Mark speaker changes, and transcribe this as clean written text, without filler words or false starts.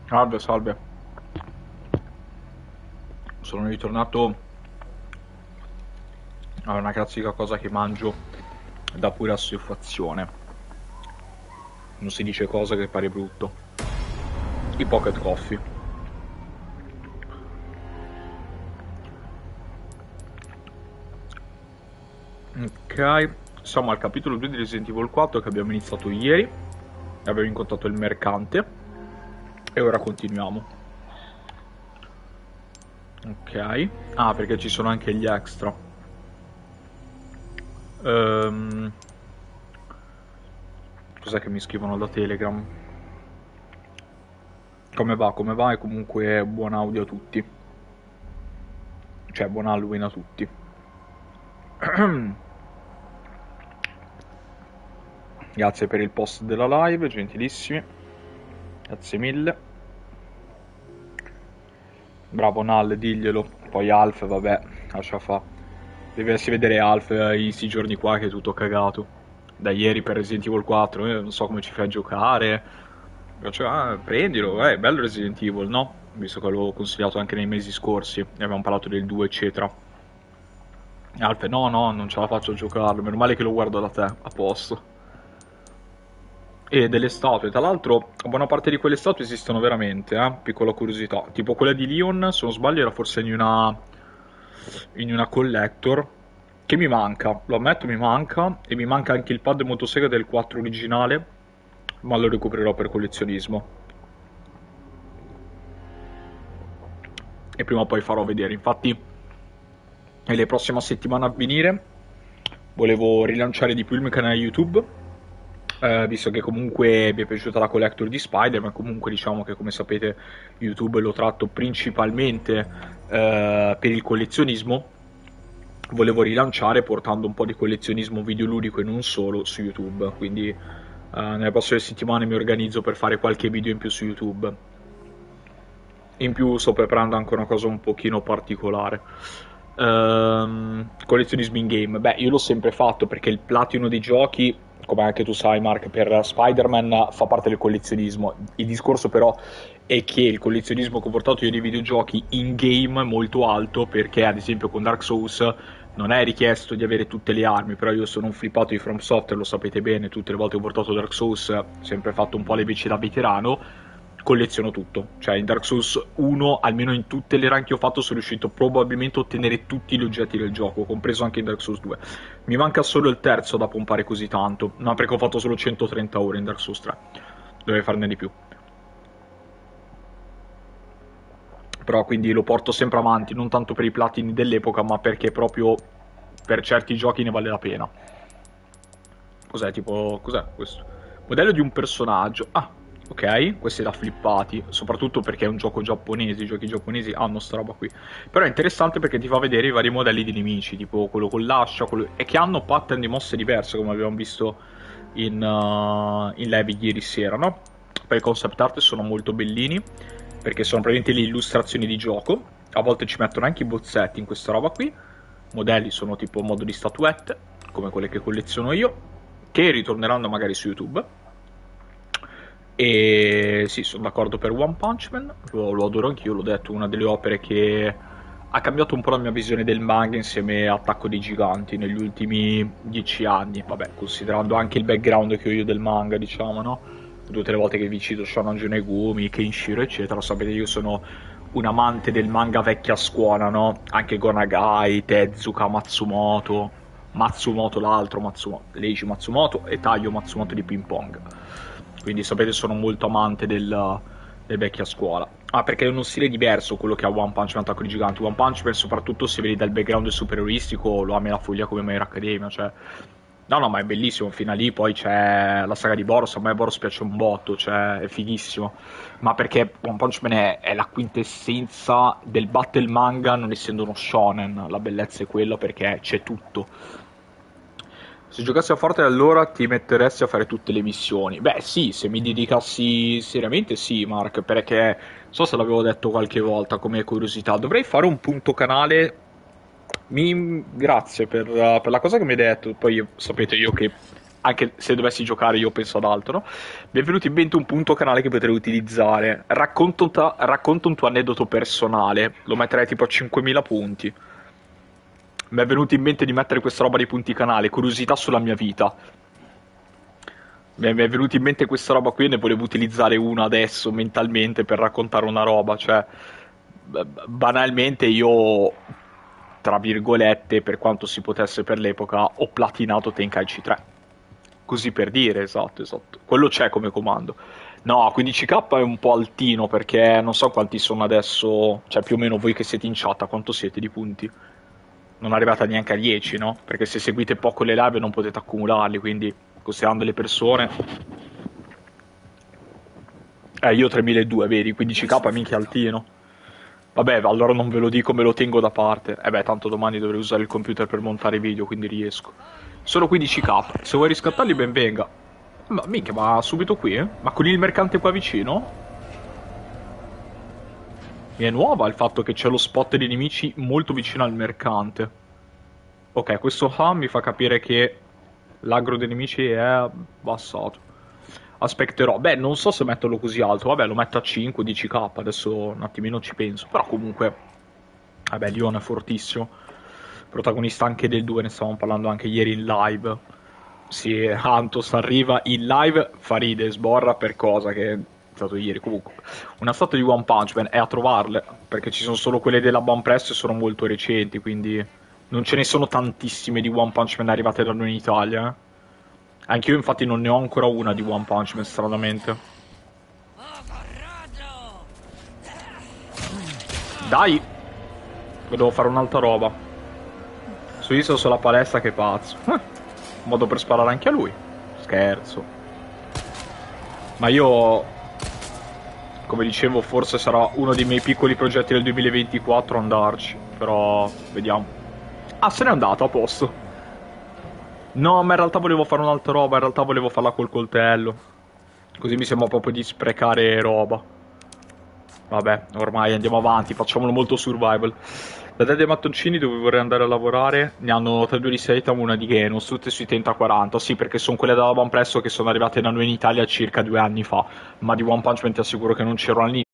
Speaker 1: Salve, salve. Sono ritornato a una classica cosa che mangio da pura assuefazione. Non si dice cosa che pare brutto. I pocket coffee. Ok, siamo al capitolo 2 di Resident Evil 4 che abbiamo iniziato ieri. Abbiamo incontrato il mercante. E ora continuiamo. Ok. Ah, perché ci sono anche gli extra. Ehm... Cos'è che mi scrivono da Telegram? Come va? Come va? E comunque buon audio a tutti. Cioè, buon Halloween a tutti. Grazie per il post della live, gentilissimi. Grazie mille. Bravo Nal, diglielo. Poi Alf, vabbè, lascia fa. Dovessi vedere Alf in sti giorni qua che è tutto cagato. Da ieri per Resident Evil 4, non so come ci fai a giocare. Cioè, prendilo, è bello Resident Evil, no? Visto che l'ho consigliato anche nei mesi scorsi, ne abbiamo parlato del 2, eccetera. Alf, no, no, non ce la faccio a giocarlo, meno male che lo guardo da te, a posto. E delle statue, tra l'altro, buona parte di quelle statue esistono veramente, piccola curiosità. Tipo quella di Leon, se non sbaglio, era forse in una collector, che mi manca, lo ammetto, mi manca, e mi manca anche il pad motosega del 4 originale, ma lo recupererò per collezionismo. E prima o poi farò vedere, infatti, nelle prossime settimane a venire, volevo rilanciare di più il mio canale YouTube, visto che comunque mi è piaciuta la collector di Spider, ma comunque diciamo che come sapete YouTube lo tratto principalmente per il collezionismo. Volevo rilanciare portando un po' di collezionismo videoludico e non solo su YouTube, quindi nelle prossime settimane mi organizzo per fare qualche video in più su YouTube. In più sto preparando anche una cosa un pochino particolare. Collezionismo in game. Beh, io l'ho sempre fatto perché il platino dei giochi, come anche tu sai, Mark, per Spider-Man fa parte del collezionismo. Il discorso però è che il collezionismo che ho portato io nei videogiochi in game è molto alto perché ad esempio con Dark Souls non è richiesto di avere tutte le armi, però io sono un flippato di From Software, lo sapete bene, tutte le volte che ho portato Dark Souls ho sempre fatto un po' le bici da veterano, colleziono tutto. Cioè in Dark Souls 1, almeno in tutte le run che ho fatto, sono riuscito probabilmente a ottenere tutti gli oggetti del gioco, compreso anche in Dark Souls 2. Mi manca solo il terzo da pompare così tanto, ma perché ho fatto solo 130 ore in Dark Souls 3. Dovrei farne di più. Però quindi lo porto sempre avanti, non tanto per i platini dell'epoca, ma perché proprio per certi giochi ne vale la pena. Cos'è tipo, cos'è questo? Modello di un personaggio. Ah, ok, questo è da flippati, soprattutto perché è un gioco giapponese, i giochi giapponesi hanno sta roba qui. Però è interessante perché ti fa vedere i vari modelli di nemici, tipo quello con l'ascia, e che hanno pattern di mosse diverse, come abbiamo visto in live ieri sera, no? Poi i concept art sono molto bellini, perché sono praticamente le illustrazioni di gioco. A volte ci mettono anche i bozzetti in questa roba qui. Modelli sono tipo modo di statuette, come quelle che colleziono io, che ritorneranno magari su YouTube. E sì, sono d'accordo per One Punch Man, lo adoro anch'io, l'ho detto, una delle opere che ha cambiato un po' la mia visione del manga insieme a Attacco dei Giganti negli ultimi 10 anni. Vabbè, considerando anche il background che ho io del manga, diciamo, no? Tutte le volte che vi cito Shonen Junegumi, Kenshiro, eccetera, sapete io sono un amante del manga vecchia scuola, no? Anche Gonagai, Tezuka, Matsumoto l'altro, Leiji Matsumoto e Taiyo Matsumoto di Ping Pong. Quindi sapete sono molto amante del vecchia scuola. Ah, perché è uno stile diverso quello che ha One Punch Man Attacco di Giganti. One Punch Man soprattutto se vedi dal background superioristico lo ami la follia come My Hero Academia, cioè. No, no, ma è bellissimo, fino a lì poi c'è la saga di Boros, a me Boros piace un botto, cioè è fighissimo. Ma perché One Punch Man è la quintessenza del battle manga non essendo uno shonen, la bellezza è quella perché c'è tutto. Se giocassi a Fortnite allora ti metteresti a fare tutte le missioni? Beh sì, se mi dedicassi seriamente sì, Mark, perché non so se l'avevo detto qualche volta come curiosità, dovrei fare un punto canale. Grazie per la cosa che mi hai detto, poi sapete io che anche se dovessi giocare io penso ad altro. Mi è venuto in mente un punto canale che potrei utilizzare. Racconta un tuo aneddoto personale, lo metterei tipo a 5.000 punti. Mi è venuto in mente di mettere questa roba dei punti canale, curiosità sulla mia vita. Mi è venuto in mente questa roba qui e ne volevo utilizzare una adesso mentalmente per raccontare una roba, cioè banalmente io, tra virgolette, per quanto si potesse per l'epoca, ho platinato Tenkaichi 3. Così per dire, esatto, esatto. Quello c'è come comando. No, 15k è un po' altino perché non so quanti sono adesso, cioè più o meno voi che siete in chat, a quanto siete di punti? Non arrivate neanche a 10, no? Perché se seguite poco le live non potete accumularli, quindi considerando le persone... io 3200, vedi, 15k minchia altino. Vabbè, allora non ve lo dico, me lo tengo da parte. Beh, tanto domani dovrei usare il computer per montare i video, quindi riesco. Solo 15k, se vuoi riscattarli ben venga. Ma minchia, ma subito qui, eh? Ma con il mercante qua vicino? Mi è nuova il fatto che c'è lo spot di nemici molto vicino al mercante. Ok, questo mi fa capire che l'aggro dei nemici è abbassato. Aspetterò. Beh, non so se metterlo così alto. Vabbè, lo metto a 5, 10k. Adesso un attimino ci penso. Però comunque... Vabbè, Leon è fortissimo. Protagonista anche del 2, ne stavamo parlando anche ieri in live. Sì, Antos arriva in live, fa ride, sborra per cosa che è stato ieri. Comunque, una statua di One Punch Man è a trovarle, perché ci sono solo quelle della Ban Press e sono molto recenti, quindi non ce ne sono tantissime di One Punch Man arrivate da noi in Italia. Anch'io infatti non ne ho ancora una di One Punch Man, stranamente. Dai! Devo fare un'altra roba. Su Iso sulla palestra, che pazzo. Modo per sparare anche a lui. Scherzo. Ma io, come dicevo, forse sarà uno dei miei piccoli progetti del 2024 andarci. Però, vediamo. Ah, se n'è andato, a posto. No, ma in realtà volevo fare un'altra roba. In realtà volevo farla col coltello. Così mi sembra proprio di sprecare roba. Vabbè, ormai andiamo avanti. Facciamolo molto survival. Da Dead e Mattoncini, dove vorrei andare a lavorare, ne hanno 3 di Seitam, una di Genos, tutte sui 30-40. Sì, perché sono quelle da Van Presto che sono arrivate da noi in Italia circa 2 anni fa. Ma di One Punch Man ti assicuro che non c'erano all'inizio.